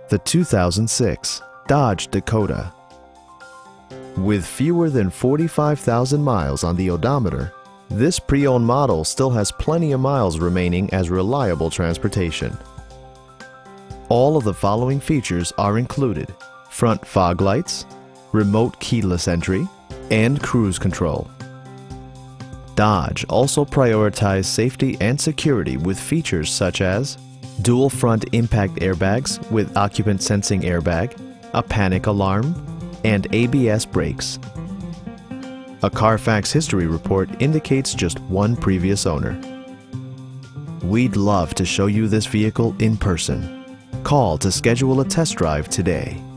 the 2006 Dodge Dakota. With fewer than 45,000 miles on the odometer, this pre-owned model still has plenty of miles remaining as reliable transportation. All of the following features are included: front fog lights, remote keyless entry, and cruise control. Dodge also prioritized safety and security with features such as dual front impact airbags with occupant sensing airbag, a panic alarm, and ABS brakes. A Carfax history report indicates just one previous owner. We'd love to show you this vehicle in person. Call to schedule a test drive today.